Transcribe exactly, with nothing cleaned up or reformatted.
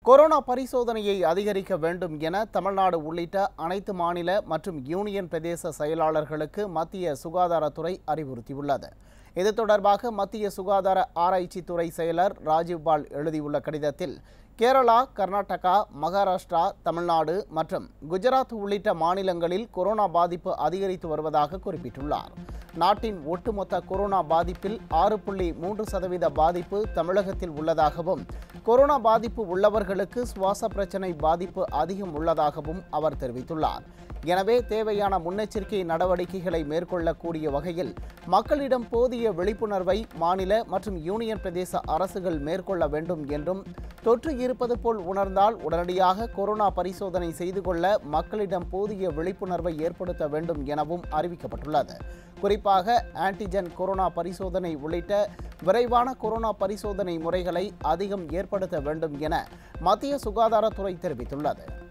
Corona பரிசோதனையை அதிகரிக்க வேண்டும் என தமிழ்நாடு உள்ளிட்ட அனைத்து மாநில மற்றும் யூனியன் பிரதேச செயலாளர்களுக்கு மத்திய சுகாதாரத்துறை அறிவுறுத்தியுள்ளது. இது தொடர்பாக மத்திய சுகாதார ஆராய்ச்சித்துறை செயலர் ராஜீவ் பால் எழுதியுள்ள கடிதத்தில், கேரளா, கர்நாடகா, மகாராஷ்டிரா, தமிழ்நாடு மற்றும் குஜராத் உள்ளிட்ட மாநிலங்களில் கொரோனா பாதிப்பு அதிகரித்து வருவதாக குறிப்பிட்டுள்ளார். நாட்டின் ஒட்டுமொத்த கொரோனா பாதிப்பில் ஆறு புள்ளி மூன்று சதவீத பாதிப்பு தமிழகத்தில் உள்ளதாகவும், கொரோனா பாதிப்பு உள்ளவர்களுக்கு சுவாச பிரச்சினை பாதிப்பு அதிகம் உள்ளதாகவும் அவர் தெரிவித்துள்ளார். எனவே தேவையான முன்னெச்சரிக்கை நடவடிக்கைகளை மேற்கொள்ளக்கூடிய வகையில் மக்களிடம் போதிய விழிப்புணர்வை மாநில மற்றும் யூனியன் பிரதேச அரசுகள் மேற்கொள்ள வேண்டும் என்றும், தொற்று இருப்பது போல் உணர்ந்தால் உடனடியாக கொரோனா பரிசோதனை செய்து கொள்ள மக்களிடம் போதிய விழிப்புணர்வை ஏற்படுத்த வேண்டும் எனவும் அறிவிக்கப்பட்டுள்ளது. குறிப்பாக ஆன்டிஜென் கொரோனா பரிசோதனை உள்ளிட்ட விரைவான கொரோனா பரிசோதனை முறைகளை அதிகம் ஏற்படுத்த வேண்டும் என மத்திய சுகாதாரத்துறை தெரிவித்துள்ளது.